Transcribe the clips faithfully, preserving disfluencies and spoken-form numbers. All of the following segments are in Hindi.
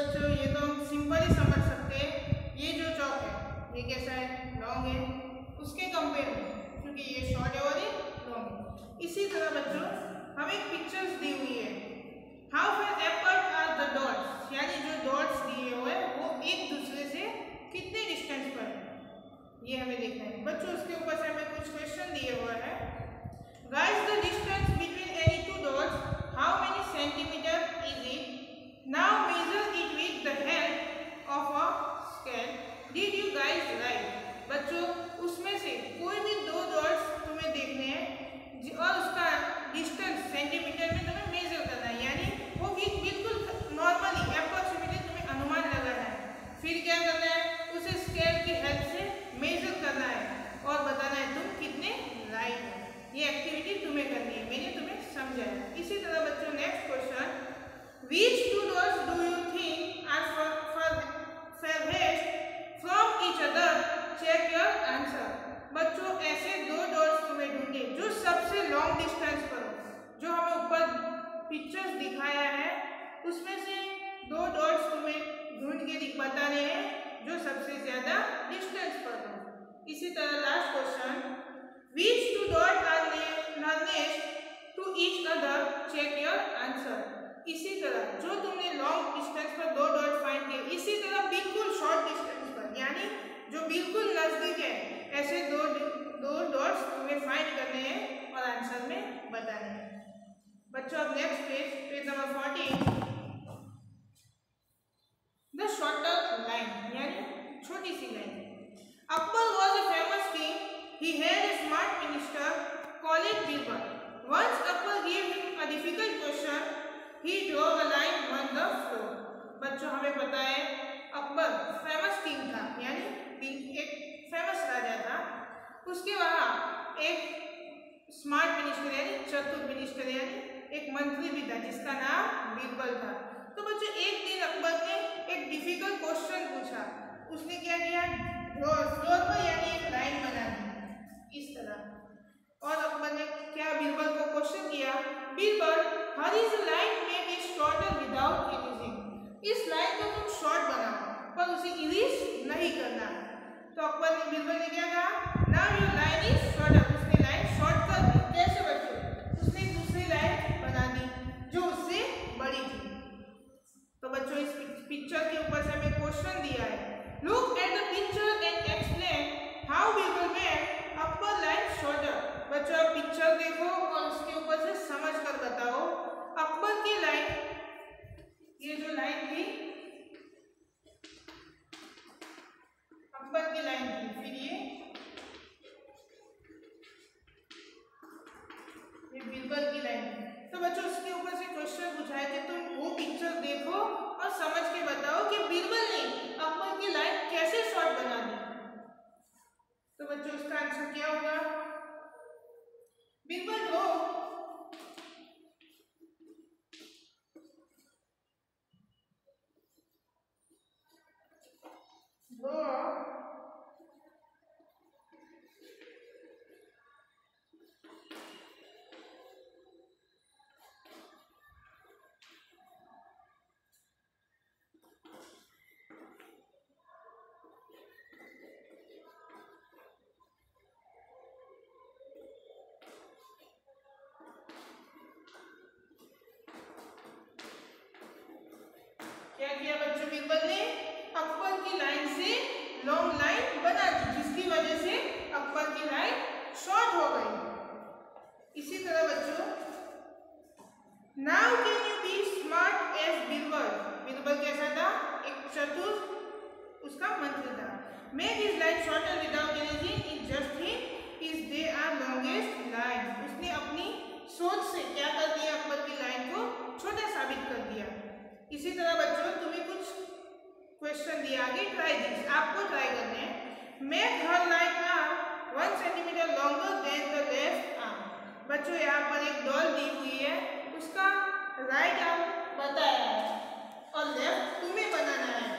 बच्चों ये तो हम सिंपल ही समझ सकते हैं, ये जो चौक है ये कैसा है, लॉन्ग है उसके कंपेयर में, क्योंकि ये शॉर्ट है और ये लॉन्ग है। इसी तरह बच्चों हमें एक पिक्चर्स दी हुई है, how far apart are the dots, यानी जो डॉट्स दिए हुए हैं वो एक दूसरे से कितने डिस्टेंस पर है ये हमें देखना है। बच्चों उसके ऊपर से हमें कुछ क्वेश्चन दिए हुए हैं। Guys the distance between any two dots how many centimetre is it, now measure it with the help of a scale, did you guys write. बच्चों उसमें से कोई भी दो डॉट्स तुम्हें देखने हैं और उसका डिस्टेंस सेंटीमीटर में तुम्हें मेजर करना है, यानी वो भी बिल्कुल नॉर्मली अप्रोक्सीमेटली तुम्हें अनुमान लगाना है। फिर क्या करना है, उसे स्केल की हेल्प से मेजर करना है और बताना है तुम कितने राइट हो। ये एक्टिविटी तुम्हें करनी है, मैंने तुम्हें समझाया। इसी तरह बच्चों next question, which two dots do you think are furthest from each other, check your answer। बच्चों ऐसे दो डॉट्स तुम्हें ढूंढे जो सबसे लॉन्ग डिस्टेंस पर हो, जो हमें ऊपर पिक्चर्स दिखाया है उसमें से दो डॉट्स तुम्हें ढूंढ के बताने हैं जो सबसे ज्यादा डिस्टेंस पर हो। इसी तरह last question, which two dots are nearest to each other, check your answer। इसी तरह जो तुमने लॉन्ग डिस्टेंस पर दो डॉट फाइंड किए, इसी तरह बिल्कुल शॉर्ट डिस्टेंस पर यानी जो बिल्कुल नजदीक है ऐसे दो दो डॉट्स तुम्हें फाइंड करने हैं और आंसर में बताने हैं। बच्चों अब next page, page number fourteen, the shorter line यानी छोटी सी line. Akbar was a famous king, he had a smart minister called Birbal। Once Akbar gave him a difficult question, he drew a line on the floor। बच्चों हमें पता है अकबर फेमस किंग था, यानी एक फेमस राजा था, उसके वहाँ एक स्मार्ट मिनिस्टर यानी चतुर मिनिस्टर यानी एक मंत्री भी था जिसका नाम बीरबल था। तो बच्चों एक दिन अकबर ने एक डिफिकल्ट क्वेश्चन पूछा, उसने क्या किया, फ्लोर पर यानी एक लाइन बना दी इस तरह, और अकबर ने क्या बीरबल को क्वेश्चन किया, Birbal how is line make it shorter without erasing. इस लाइन को तुम शॉर्ट बनाओ पर उसे इरेज नहीं करना। तो अकबर ने बीरबल ने क्या कहा, now your line is shorter. उसने लाइन शॉर्ट कर दी। कैसे बच्चों, उसने दूसरी लाइन बना दी जो उससे बड़ी थी। तो बच्चों इस पिक्चर के ऊपर से हमें क्वेश्चन दिया है, look at the picture and explain how Birbal made Akbar line shorter. बच्चों आप पिक्चर देखो और उसके ऊपर से समझ कर बताओ अकबर की लाइन, ये जो लाइन थी अकबर की लाइन थी, फिर ये ये बीरबल की लाइन थी। तो बच्चों उसके ऊपर से क्वेश्चन पूछा है कि तुम वो पिक्चर देखो और समझ के बताओ कि बीरबल ने अकबर की लाइन कैसे शॉर्ट बना दी। तो बच्चों उसका आंसर क्या होगा, बीरबल ड्रॉ ड्रॉ क्या किया बच्चों, बीरबल ने अकबर की लाइन से लॉन्ग लाइन बना दी जिसकी वजह से अकबर की लाइन शॉर्ट हो गई। इसी तरह बच्चों now can you be smart as Birbal. Birbal कैसा था, एक चतुर उसका मंत्र था। Make his line shorter without erasing is just ही is they are longest line. उसने अपनी सोच से क्या कर दिया, अकबर की लाइन को छोटा साबित कर दिया। इसी तरह बच्चों तुम्हें कुछ क्वेश्चन दिया, आगे ट्राई दिस, आपको ट्राई करने हैं। Make her line arm one centimetre longer than the left arm. बच्चों यहाँ पर एक डॉल दी हुई है, उसका राइट आर्म बताया है और लेफ्ट तुम्हें बनाना है।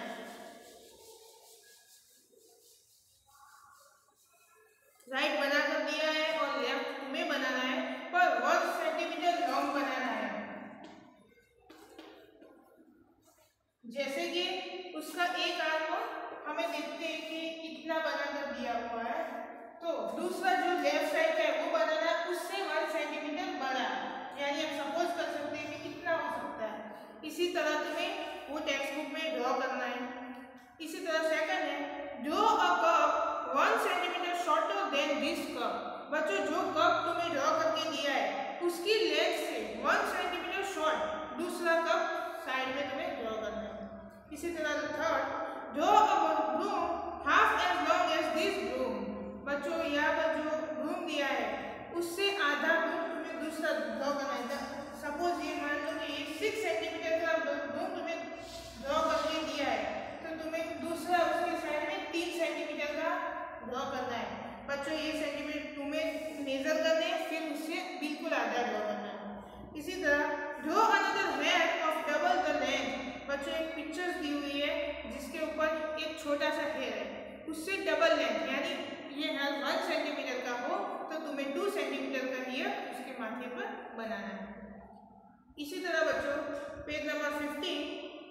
राइट बना कर दिया है और लेफ्ट तुम्हें बनाना है, पर वन सेंटीमीटर लॉन्ग बनाना है। जैसे कि उसका एक आर्म हमें देखते हैं कि इतना बनाकर दिया हुआ है, तो दूसरा जो लेफ्ट साइड है वो बनाना उससे वन सेंटीमीटर बड़ा है, यानी हम सपोज कर सकते हैं कि कितना हो सकता है। इसी तरह तुम्हें वो टेक्स्ट बुक में ड्रॉ करना है। इसी तरह सेकंड है, draw a cup one centimetre shorter than this cup. बच्चों जो कप तुम्हें ड्रॉ करके दिया है उसकी लेंथ से वन सेंटीमीटर शॉर्ट दूसरा कप साइड में तुम्हें ड्रॉ करना है। इसी तरह third, draw a bloom half as long as this bloom. बच्चों यहाँ पर जो ब्लूम दिया है उससे आधा ब्लूम तुम्हें दूसरा ड्रॉ करना है। सपोज ये मान लो कि ये सिक्स सेंटीमीटर का ब्लूम तुम्हें ड्रॉ करके दिया है, तो तुम्हें दूसरा उसके साइड में तीन सेंटीमीटर का ड्रॉ करना है। बच्चों ये सेंटीमीटर तुम्हें मेजर करने हैं, फिर उससे बिल्कुल आधा ड्रॉ करना है। इसी तरह draw another hair of double the length. बच्चों एक पिक्चर्स दी हुई है जिसके ऊपर एक छोटा सा हेयर है, उससे डबल लेंथ यानी ये हेयर वन सेंटीमीटर का हो तो तुम्हें टू सेंटीमीटर का हेयर उसके माथे पर बनाना है। इसी तरह बच्चों page number fifteen,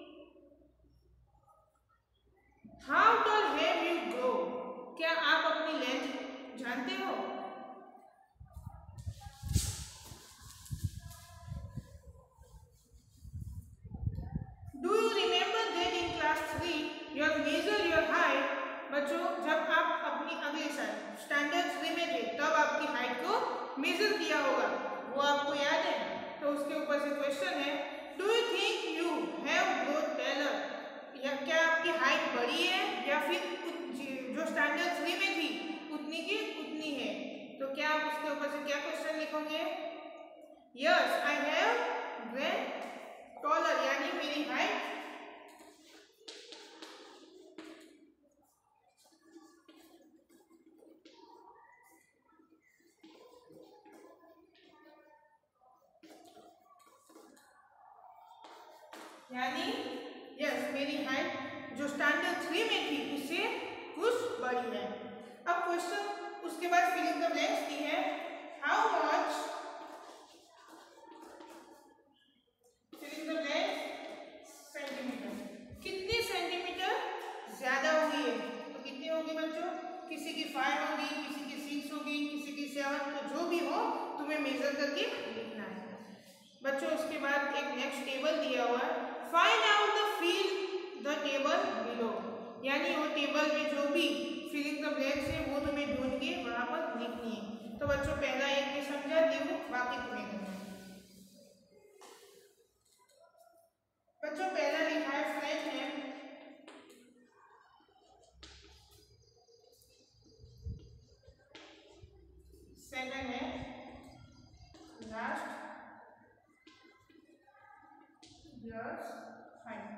how tall have you grow. क्या आप अपनी लेंथ जानते हो? Do you remember that in class three you have measure your height. बच्चों जब आप अपनी अगले साल स्टैंडर्ड थ्री में थे तब आपकी हाइट को मेजर किया होगा, वो आपको याद है? तो उसके ऊपर से क्वेश्चन है, do you think you have grown taller. या क्या आपकी हाइट बढ़ी है या फिर जो स्टैंडर्ड थ्री में थी उतनी की उतनी है? तो क्या आप उसके ऊपर से क्या क्वेश्चन लिखोगे? Yes I have grown taller, यानी मेरी हाइट यानी यस मेरी हाइट जो स्टैंडर्ड थ्री में थी उससे कुछ बड़ी है। अब क्वेश्चन उसके बाद फिल इन द ब्लैंक्स दी है, how much fill in the blanks centimetre, कितनी सेंटीमीटर ज्यादा हुई है? तो कितनी होगी बच्चों? किसी की फाइव होगी, किसी की सिक्स होगी, किसी की सेवन, तो जो भी हो तुम्हें मेजर करके लिखना है। बच्चों उसके बाद एक नेक्स्ट टेबल दिया हुआ है, find out the fill the table below, यानी वो टेबल में जो भी फिलिंग द ब्लैंक्स है वो तुम्हें ढूंढ के वहां पर लिखनी है। तो बच्चों पहला एक में समझा दी हूँ, बाकी तुम्हें करना है। बच्चों पहला लिखा है फ्रेंड है, सेकंड है लास्ट, यस फाइन।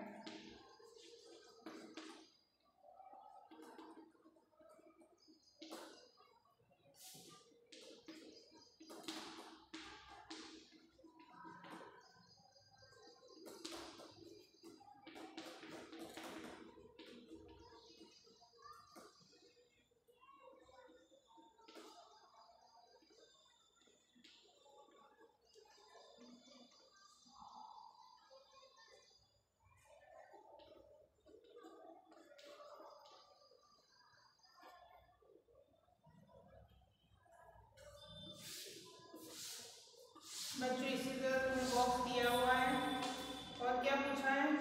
बच्चों इसी तरह तुम्हें बॉक्स दिया हुआ है और क्या पूछा है,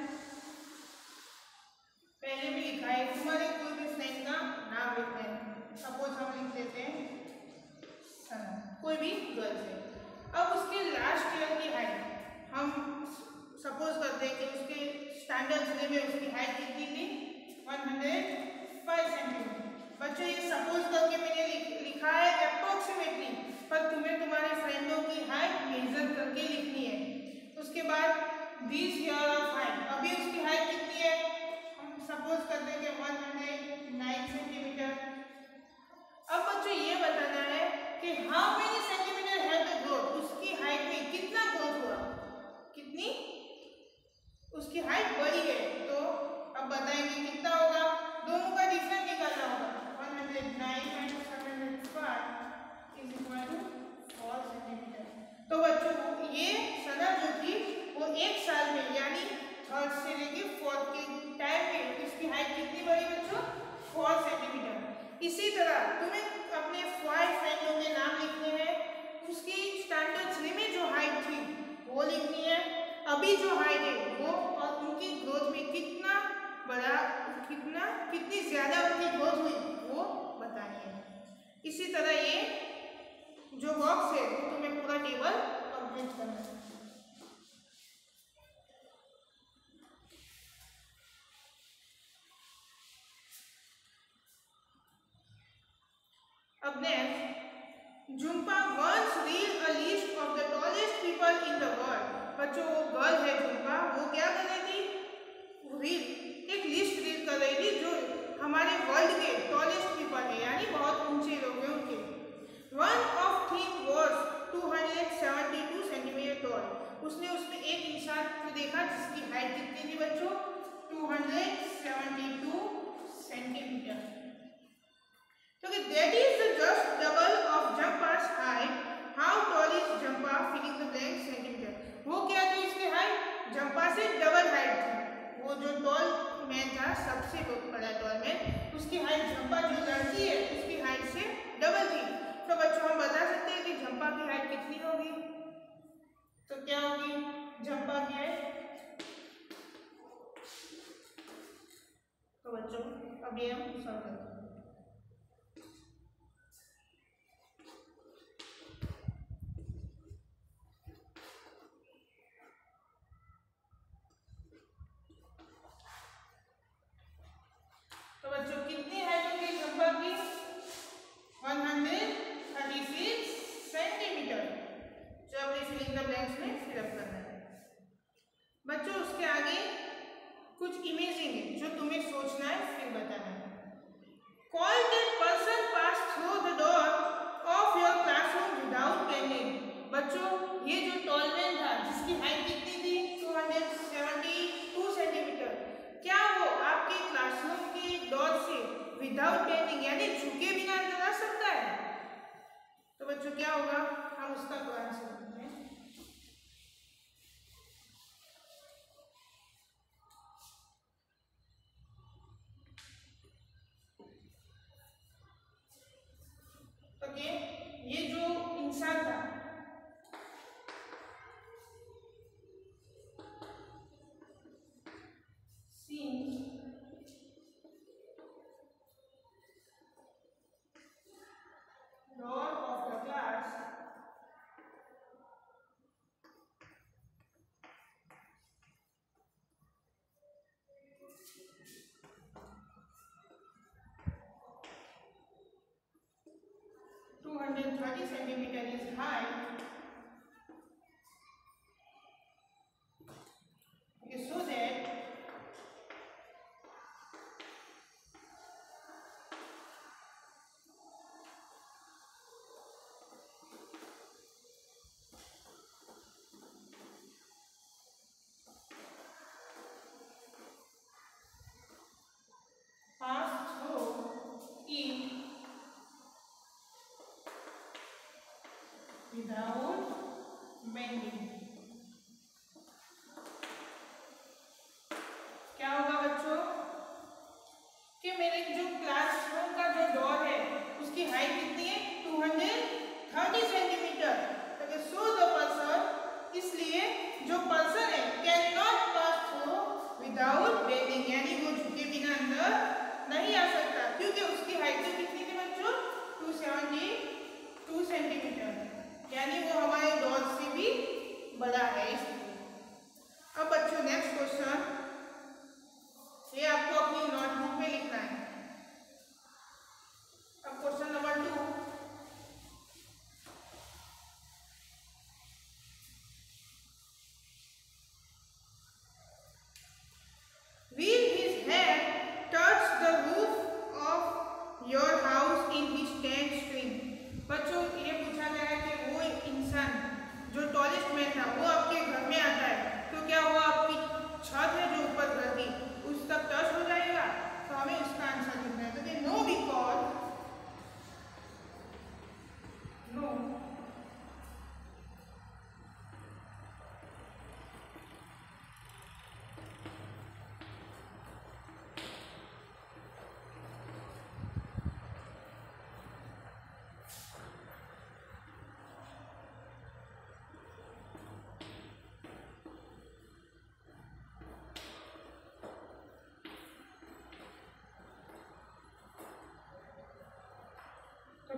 पहले भी लिखा है तुम्हारे कोई भी फ्रेंड का नाम लिखना है। सपोज हम लिख देते हैं सना, कोई भी गर्ल्स है। अब उसके लास्ट ईयर की हाइट हम सपोज करते हैं कि उसके स्टैंडर्ड थ्री में उसकी हाइट कितनी थी, वन हंड्रेड फाइव सेंटीमीटर। बच्चों ये सपोज करके मैंने लिखा है अप्रोक्सीमेटली, पर तुम्हें तुम्हारे फ्रेंडों की हाइट मेजर करके लिखनी है। उसके बाद दिस ईयर ऑफ हाइट, अभी उसकी हाइट कितनी है, हम सपोज करते हैं कि वन हंड्रेड नाइन सेंटीमीटर। अब बच्चों ये बताना है कि हाउ मेनी सेंटीमीटर है द ग्रोथ, उसकी हाइट में कितना ग्रोथ हुआ, कितनी उसकी हाइट बढ़ी है। तो अब बताएंगे कितना होगा, दोनों का डिफरेंस निकालना होगा, one hundred nine minus one hundred five is equal to four centimetre. तो बच्चों ये सना जो थी वो एक साल में यानी अभी जो हाइट है वो और उनकी ग्रोथ में कितना बड़ा कितना कितनी ज्यादा उनकी ग्रोथ हुई वो बतानी है। इसी तरह ये जो बॉक्स है वो तुम्हें पूरा टेबल कंप्लीट करना है। अब next, Jhumpa once read a list of the tallest people in the world. बच्चों वो गर्ल है झुम्पा, वो क्या कर रही थी, रीड एक लिस्ट रीड कर रही थी जो हमारे वर्ल्ड के टॉलेस्ट पीपल है, यानी बहुत ऊंचे लोग हैं उनके। One of thing was two hundred seventy two centimetre tall. उसने उसमें एक इंसान को देखा जिसकी हाइट कितनी थी बच्चों, two hundred seventy two centimetre. क्योंकि that is just double of Jhumpa's height. How tall is Jhumpa, filling the blank centimetre. वो क्या थी इसकी हाइट, जंपा से डबल हाइट थी। वो जो टॉल मैन था, सबसे बड़ा टॉल मैन, उसकी हाइट जंपा जो लड़की है उसकी हाइट से डबल थी। तो बच्चों हम बता सकते हैं कि जंपा की हाइट कितनी होगी, तो क्या होगी जंपा की हाइट। तो बच्चों अभी हम सॉल्व करते हैं। बच्चों कितनी हाइट होगी जंपा की, one hundred thirty six centimetre. जो अपनी फिलिंग द ब्लैंक्स में फिलअप करना है। बच्चों उसके आगे कुछ इमेजिंग है जो तुम्हें सोचना है फिर बताना है। Call that person pass through the door of your classroom without penning. बच्चों ये जो टॉल मैन था जिसकी हाइट कितनी थी, two hundred seventy two centimetre, क्या वो आपके क्लासरूम की डोर से विदाउट बेंडिंग यानी झुके बिना अंदर आ सकता है? तो बच्चों क्या होगा, हम उसका आंसर करते हैं। ओके, ये जो इंसान था two hundred thirty centimeter is height. Okay, so that pass through it without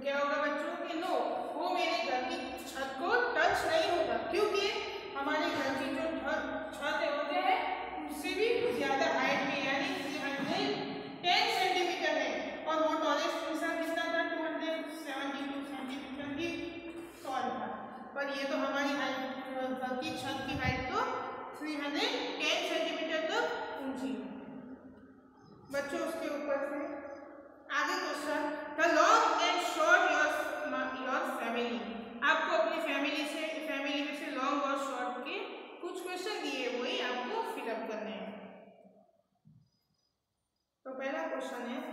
क्या होगा बच्चों कि नो, वो मेरे घर की छत को टच नहीं होगा, क्योंकि हमारे घर की जो छत है वो क्या है, उससे भी ज्यादा हाइट में यानी तीन सौ दस सेंटीमीटर है। और वो टॉलेस्ट इंसान कितना था, दो सौ बहत्तर सेंटीमीटर की टॉल था। पर ये तो हमारी हाइट, घर की छत की हाइट तो तीन सौ दस सेंटीमीटर तक ऊंची है बच्चों। उसके ऊपर से आगे question, the long and short your your family. आपको अपनी फैमिली से फैमिली में से लॉन्ग और शॉर्ट के कुछ क्वेश्चन दिए, वही आपको फिलअप करने हैं। तो पहला क्वेश्चन है,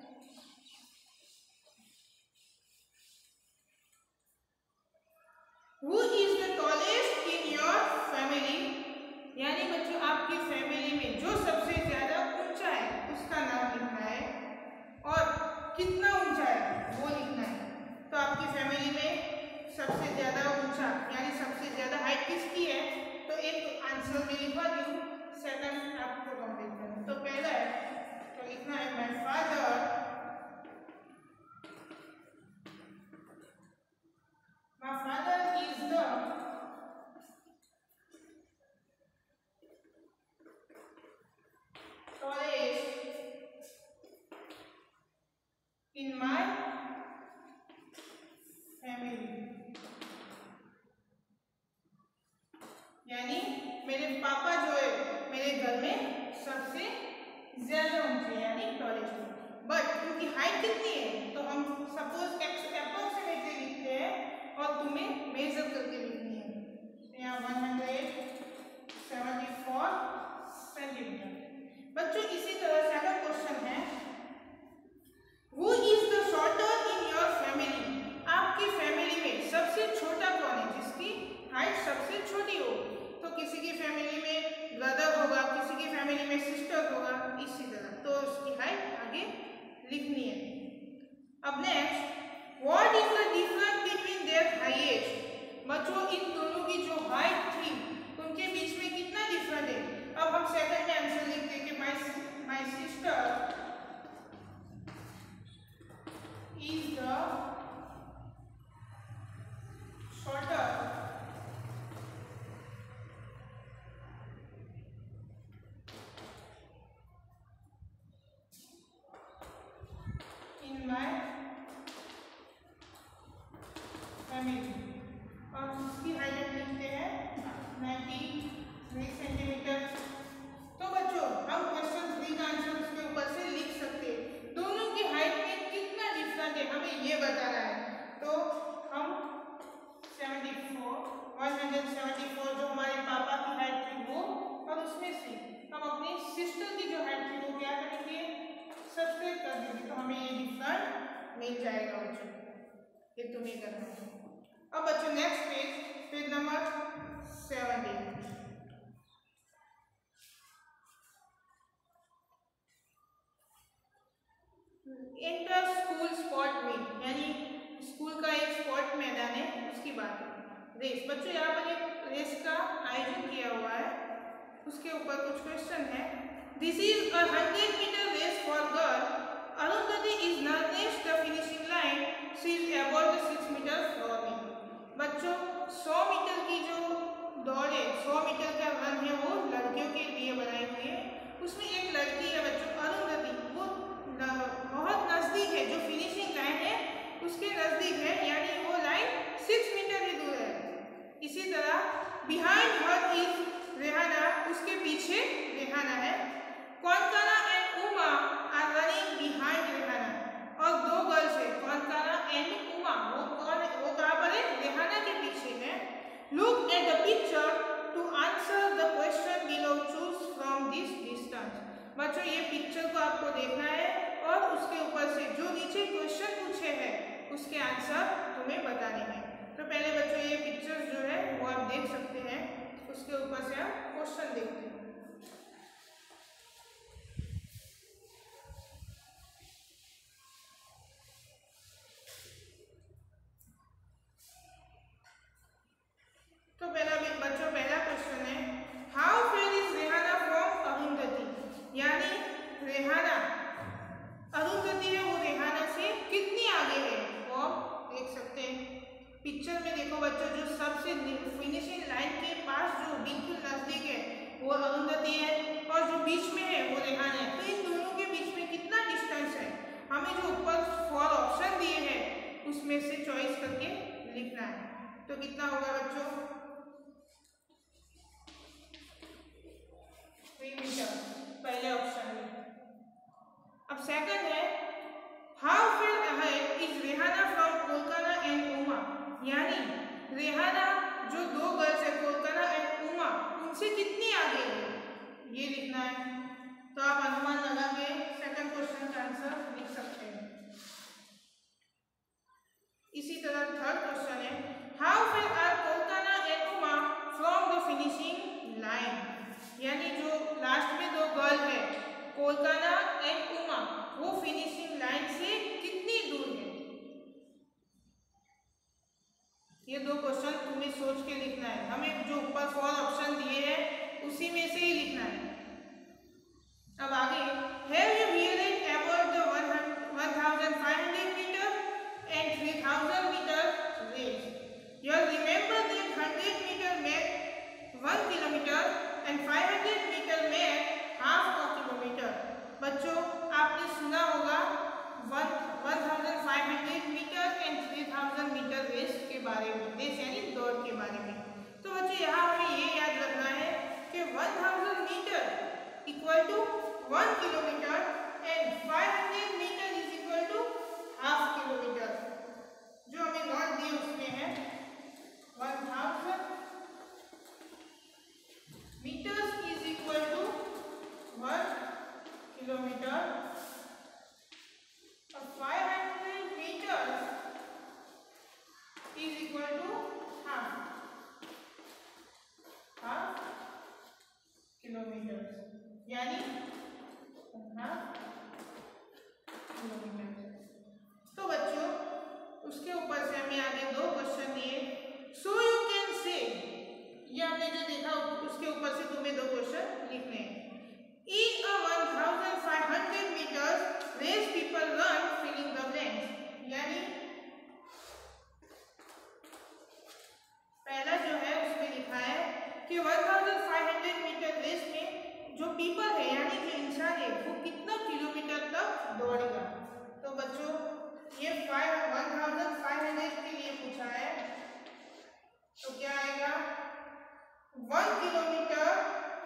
Who is the tallest in your family? यानी बच्चों आपकी फैमिली में जो सबसे ज्यादा ऊंचा है उसका नाम लिखना है और कितना ऊंचा है वो लिखना है। तो आपकी फैमिली में सबसे ज्यादा ऊंचा यानी सबसे ज्यादा हाइट किसकी है, तो एक आंसर में लिखवा दूं, सेकंड आपको कंप्लीट करना। तो पहला है तो लिखना है my father, my father is the in my family। यानी मेरे पापा जो है मेरे घर में सबसे ज्यादा ऊंचे यानी टॉलेस्ट। बट क्योंकि हाइट कितनी है तो हम सपोज अप्रोक्सीमेटली लिखते हैं और तुम्हें मेजर करके लिखनी है। यहाँ एक सौ चौहत्तर सेंटीमीटर। बच्चों इसी तरह से अगला क्वेश्चन है, Who is the shorter in your family? आपकी फैमिली में सबसे छोटा कौन है, जिसकी हाइट सबसे छोटी हो। तो किसी की फैमिली में ब्रदर होगा, किसी की फैमिली में सिस्टर होगा, इसी तरह तो उसकी हाइट आगे लिखनी है। अब next, What is the difference between their height? बच्चों इन दोनों की जो हाइट थी उनके बीच में कितना डिफरेंट है। अब हम सेकंड में आंसर लिखते हैं कि my my sister is the shorter in my family। और उसकी हाइट लिखते हैं तिरानवे सेंटीमीटर। तो बच्चों हम क्वेश्चन थ्री का आंसर उसके ऊपर से लिख सकते हैं। दोनों की हाइट में कितना डिफरेंट है हमें ये बताना है। तो हम चौहत्तर एक सौ चौहत्तर जो हमारे पापा की हाइट थी वो, और उसमें से हम अपनी सिस्टर की जो हाइट थी वो क्या करेंगे, सब्सट्रैक्ट कर देंगे। तो हमें ये डिफरेंट मिल जाएगा बच्चों, ये तुम्हें करना है। अब बच्चों next page, page number seventeen. Inter school sport meet यानी स्कूल का एक स्पोर्ट मैदान है, उसकी बात है। रेस बच्चों यहाँ पर एक रेस का आयोजन किया हुआ है, उसके ऊपर कुछ क्वेश्चन है। This is a hundred metre race for girl. Arundhati is nearest the finishing line. She is above the six meter floor me। बच्चों सौ मीटर की जो दौड़ है, सौ मीटर का रन है वो लड़कियों के लिए बनाई हुई है। उसमें एक लड़की है बच्चों अरुंधति, वो बहुत नजदीक है, जो फिनिशिंग लाइन है उसके नजदीक है, यानी वो लाइन सिक्स मीटर ही दूर है। इसी तरह बिहाइंड हर इज रेहाना, उसके पीछे रेहाना है। Konkana and Uma are running behind Rehana. और दो गर्ल्स है कौनकाना एंड उमा, वो कौन वो कहाँ पर है, रेहाना के पीछे है। Look at the picture to answer the question below, choose from this distance. बच्चों ये पिक्चर को आपको देखना है और उसके ऊपर से जो नीचे क्वेश्चन पूछे हैं उसके आंसर तुम्हें बताने हैं। तो पहले बच्चों ये पिक्चर जो है वो आप देख सकते हैं, उसके ऊपर से हम क्वेश्चन देखते हैं। तो पहला बच्चों पहला क्वेश्चन है, how far is Rehana from Arundhati. यानी रेहाना अरुंधति है वो रेहाना से कितनी आगे है, वो सेकंड है how far ahead is Rehana from Kolkata and Uma, यानी रेहाना जो दो गर्ल्स है कोलकाता एंड उमा उनसे कितनी आगे है ये लिखना है। तो आप अनुमान लगा के सेकंड क्वेश्चन का आंसर लिख सकते हैं। इसी तरह थर्ड क्वेश्चन है how far are Kolkata and Uma from the finishing line, यानी जो लास्ट में दो गर्ल है कोलकाता एंड उमा वो फिनिशिंग लाइन से कितनी दूर है। ये दो क्वेश्चन तुम्हें सोच के लिखना है, हमें जो ऊपर फोर ऑप्शन दिए हैं उसी में से ही लिखना है। अब आगे have you realised about the one thousand five hundred metre and three thousand metre race, you remember that hundred metre make one kilometre and five hundred metre make half a kilometre. बच्चों आपने सुना होगा one one thousand five hundred metre and three thousand metre race के बारे में, रेस यानी दौड़ के बारे में। तो बच्चों यहाँ हमें ये याद रखना है कि one thousand metre equal to one kilometre and five hundred metre is equal to half kilometre. जो हमें नोट दिए उसमें है one thousand metres is equal to one kilometre और five hundred metres is equal to half half kilometre, यानी हाफ किलोमीटर। तो बच्चों उसके ऊपर से हमें आगे दो क्वेश्चन दिए। सो यू कैन से, ये हमने जो देखा उसके ऊपर से तुम्हें दो क्वेश्चन लिखने हैं। In a one thousand five hundred meters race people run filling the blanks, यानी पहला जो है उसमें लिखा है कि one thousand five hundred metre race में जो पीपल है यानी जो इंसान है वो कितना किलोमीटर तक दौड़ेगा। तो बच्चों ये five one thousand five hundred के लिए पूछा है, तो क्या आएगा वन किलोमीटर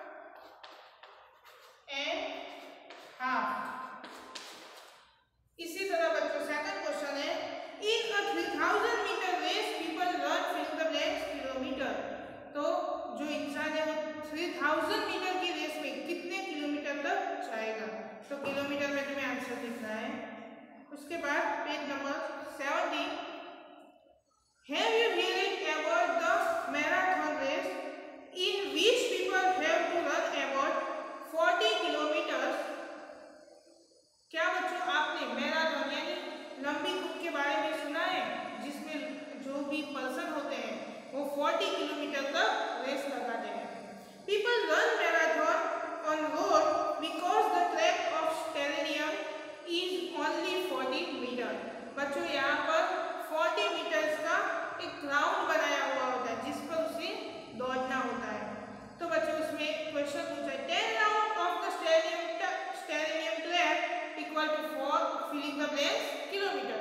एंड हाफ। इसी तरह बच्चों सेकंड क्वेश्चन है in a three thousand metre race people run fill the blanks kilometre. तो जो इंसान है वो थ्री थाउजेंड मीटर की रेस में कितने किलोमीटर तक जाएगा। तो किलोमीटर में तुम्हें आंसर लिखना है। उसके बाद page number seventy have you realised about the marathon race in which people have to run about forty kilometres. क्या बच्चों आपने मैराथन यानी लंबी कूद के बारे में सुना है जिसमें जो भी पर्सन होते हैं वो फोर्टी किलोमीटर तक रेस लगाते हैं। People run marathon on road because the track of stadium is only forty metre. बच्चों यहाँ पर फोर्टी मीटर्स का एक ग्राउंड बनाया हुआ होता है जिस पर उसे दौड़ना होता है। तो बच्चों उसमें क्वेश्चन पूछा है ten round of the stadium stadium track equal to four filling the blanks kilometre.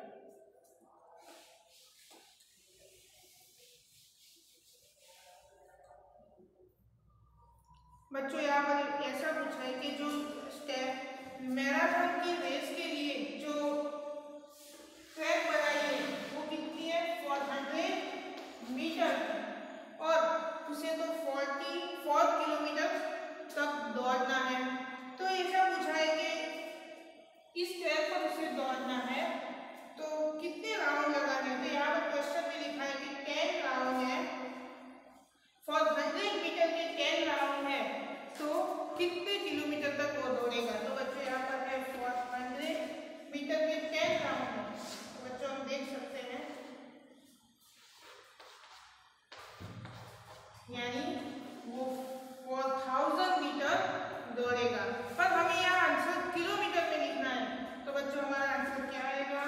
बच्चों यहाँ पर ऐसा पूछा है कि जो मैराथन की रेस के लिए जो ट्रैक बनाई है वो कितनी है फोर हंड्रेड मीटर और उसे तो फोर्टी फोर किलोमीटर तक दौड़ना है। तो ऐसा पूछा है कि इस ट्रैक पर उसे दौड़ना है तो कितने राउंड लगाने हैं। तो यहाँ पर क्वेश्चन में लिखा है कि टेन राउंड है, फोर हंड्रेड मीटर के टेन राउंड है तो कितने किलोमीटर तक वो दौड़ेगा। तो बच्चों यहाँ पर है फोर हंड्रेड मीटर के टेन राउंड है। तो बच्चों हम देख सकते हैं यानी वो फोर थाउजेंड मीटर दौड़ेगा, पर हमें यहाँ आंसर किलोमीटर में लिखना है। तो बच्चों हमारा आंसर क्या आएगा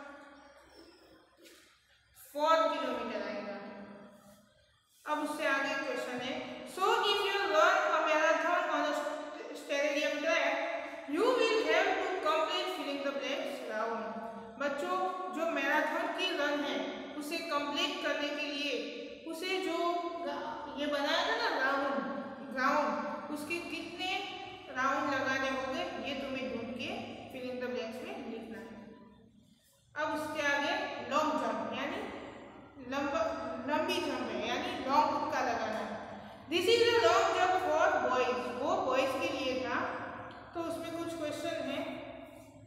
फोर किलोमीटर आएगा। अब उससे आगे क्वेश्चन है so if you run a marathon on a stadium track you will have to complete filling the blanks round. बच्चों जो मैराथन की रन है उसे कंप्लीट करने के लिए उसे जो ये बनाया था ना राउंड ग्राउंड उसके कितने राउंड लगाने होंगे ये तुम्हें ढूंढ के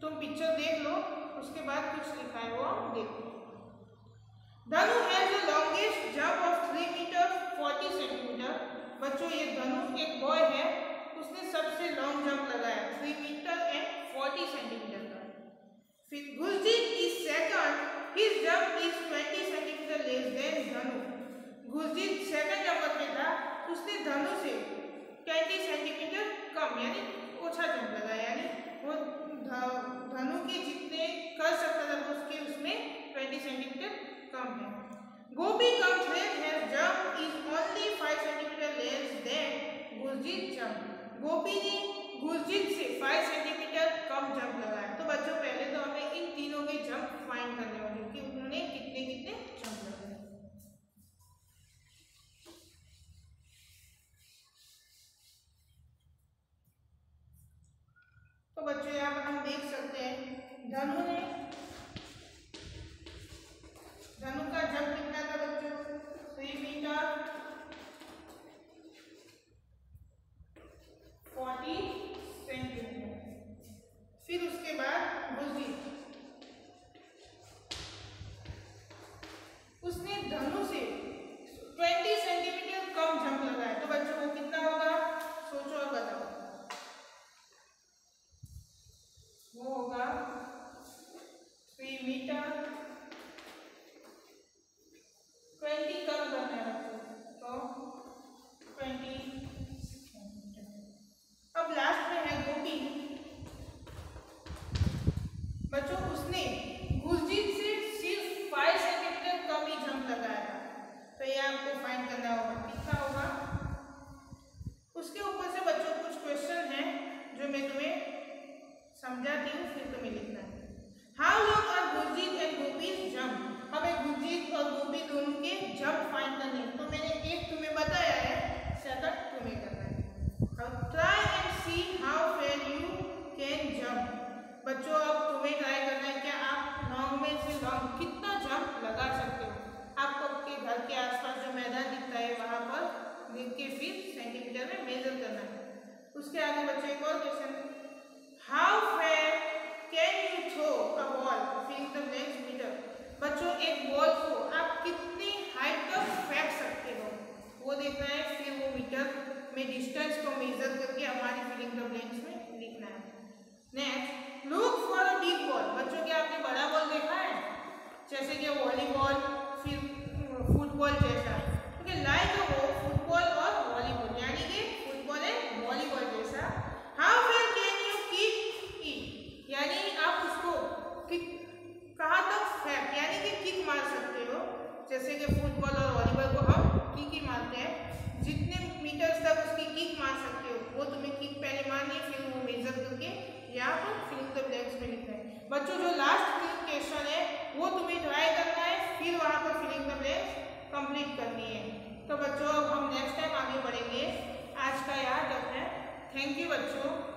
तुम पिक्चर देख लो, उसके बाद कुछ लिखा है वो देखो। Dhanu has the longest jump of three metre forty centimetre. बच्चों ये धनु एक बॉय है, उसने सबसे लॉन्ग जंप लगाया three metre and forty centimetre का। फिर Gurjeet is second, his jump is twenty centimetre less than Dhanu. Gurjeet second number पे था, उसने धनु से ट्वेंटी सेंटीमीटर कम यानी ओछा जंप लगाया, यानी वो धनु के जितने कर सकता था उसके उसमें ट्वेंटी सेंटीमीटर कम है। Gopi comes has jump is only five centimetre less than Gurjeet jump. Gopi ने गुरजीत से फाइव सेंटीमीटर कम जंप लगाया। तो बच्चों पहले तो हमें इन तीनों के जंप फाइंड करने होंगे कि उन्होंने कितने कितने जंप लगाए। तो बच्चों यहाँ पर हम देख सकते हैं धनु ने धनु का जंप कितना था बच्चों, थ्री मीटर फोर्टी सेंटीमीटर। फिर उसके बाद गुरजीत, उसने धनु से ट्वेंटी सेंटीमीटर कम जंप लगाया। तो बच्चों वो कितना होगा, सोचो और बताओ। वो होगा थ्री मीटर ट्वेंटी कम करना है तो ट्वेंटी। अब लास्ट में है गोपी। बच्चों उसने गुरजीत से सिर्फ फाइव सेंटीमीटर कम ही जंप लगाया था, तो ये आपको फाइंड करना होगा कितना होगा। उसके ऊपर से बच्चों कुछ क्वेश्चन हैं जो मैं तुम्हें समझाती हूँ, फिर तुम्हें लिखना है। How long are Gurjeet and Gopi's jump. हमें गुरजीत और गोपी दोनों के जंप फाइंड करने हैं। तो मैंने एक तुम्हें बताया है, सेकंड तुम्हें करना है। अब try and see how far you can jump. बच्चों अब तुम्हें ट्राई करना है क्या आप लॉन्ग में से लॉन्ग कितना जंप लगा सकते हो। आपको आपके घर के आसपास जो मैदान दिखता है वहां पर लिख के फिर सेंटीमीटर में मेजर करना है। उसके आगे बच्चों एक और question, how far can you throw a ball filling the blanks metre. बच्चों एक बॉल को आप कितनी हाइट तक फेंक सकते हो वो देखना है, फिर वो मीटर में डिस्टेंस को मेजर करके हमारी फिलिंग द ब्लैंक्स में लिखना है। Next, look for a big ball. बच्चों क्या आपने बड़ा बॉल देखा है, जैसे कि वॉलीबॉल फिर फुटबॉल जैसा, क्योंकि लाइक वो फुटबॉल और वॉलीबॉल यानी कि फुटबॉल एंड वॉलीबॉल जैसा। How far can you kick it, यानी आप उसको किक कहाँ तक फेंक यानी कि किक मार सकते हो, जैसे कि फुटबॉल और वॉलीबॉल को हम किक ही मारते हैं। जितने मीटर्स तक उसकी किक मार सकते हो वो तुम्हें किक पहले मारनी है, फिर वो मेजर करके यहाँ पर फिलिंग द ब्लैंक्स में लिखना है। बच्चों जो लास्ट क्वेश्चन है वो तुम्हें ट्राई करना है, फिर वहाँ पर फिलिंग द ब्लैंक्स कंप्लीट करनी है। तो बच्चों अब हम नेक्स्ट टाइम आगे बढ़ेंगे। आज का यहाँ तक है। थैंक यू बच्चों।